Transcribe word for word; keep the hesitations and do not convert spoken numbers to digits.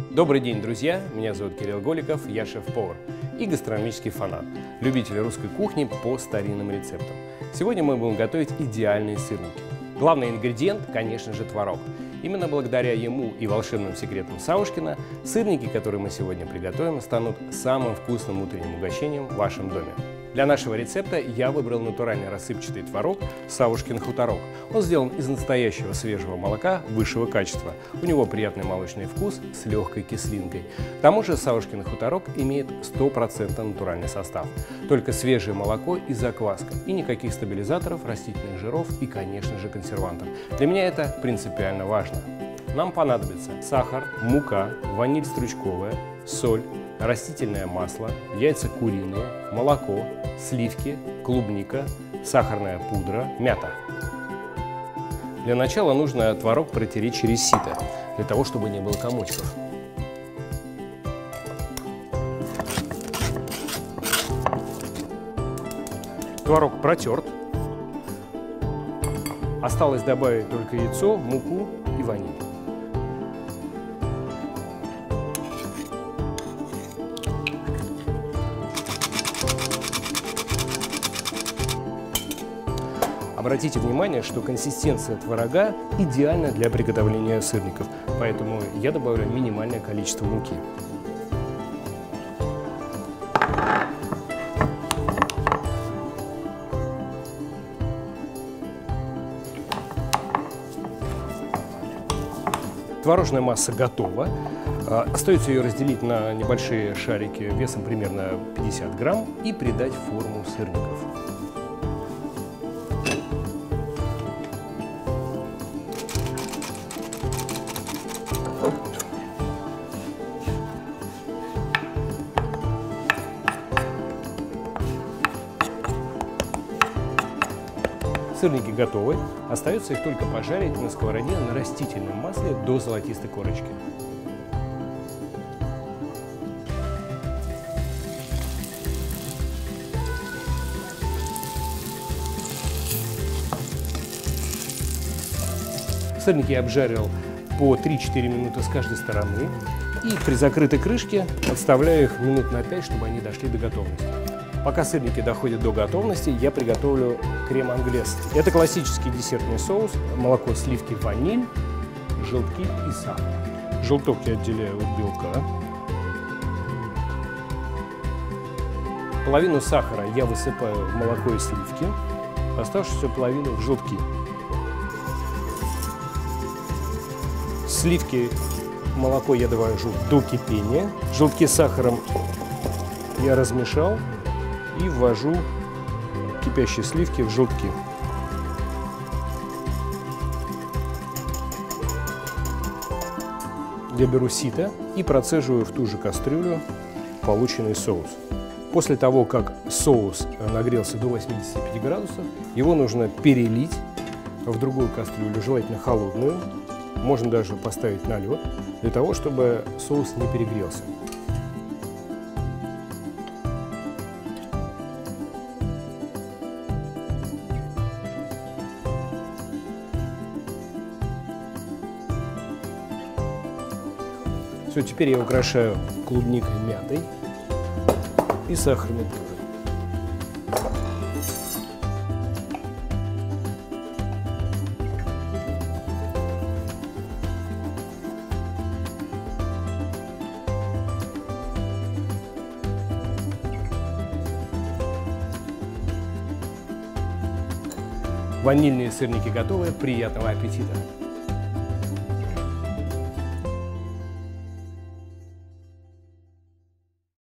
Добрый день, друзья! Меня зовут Кирилл Голиков, я шеф-повар и гастрономический фанат, любитель русской кухни по старинным рецептам. Сегодня мы будем готовить идеальные сырники. Главный ингредиент, конечно же, творог. Именно благодаря ему и волшебным секретам Савушкина сырники, которые мы сегодня приготовим, станут самым вкусным утренним угощением в вашем доме. Для нашего рецепта я выбрал натуральный рассыпчатый творог Савушкин хуторок. Он сделан из настоящего свежего молока высшего качества. У него приятный молочный вкус с легкой кислинкой. К тому же Савушкин хуторок имеет стопроцентный натуральный состав. Только свежее молоко и закваска. И никаких стабилизаторов, растительных жиров и, конечно же, консервантов. Для меня это принципиально важно. Нам понадобится сахар, мука, ваниль стручковая, соль, растительное масло, яйца куриные, молоко, сливки, клубника, сахарная пудра, мята. Для начала нужно творог протереть через сито, для того, чтобы не было комочков. Творог протерт. Осталось добавить только яйцо, муку и ваниль. Обратите внимание, что консистенция творога идеальна для приготовления сырников, поэтому я добавляю минимальное количество муки. Творожная масса готова. Остается ее разделить на небольшие шарики весом примерно пятьдесят грамм и придать форму сырников. Сырники готовы, остается их только пожарить на сковороде на растительном масле до золотистой корочки. Сырники я обжарил по три-четыре минуты с каждой стороны и при закрытой крышке отставляю их минут на пять, чтобы они дошли до готовности. Пока сырники доходят до готовности, я приготовлю крем англес. Это классический десертный соус, молоко, сливки, ваниль, желтки и сахар. Желток я отделяю от белка. Половину сахара я высыпаю в молоко и сливки, оставшуюся половину в желтки. Сливки, молоко я довожу до кипения. Желтки с сахаром я размешал и ввожу кипящие сливки в желтки. Я беру сито и процеживаю в ту же кастрюлю полученный соус. После того, как соус нагрелся до восьмидесяти пяти градусов, его нужно перелить в другую кастрюлю, желательно холодную. Можно даже поставить на лед, для того, чтобы соус не перегрелся. Все, теперь я украшаю клубникой, мятой и сахарной пудрой. Ванильные сырники готовы. Приятного аппетита!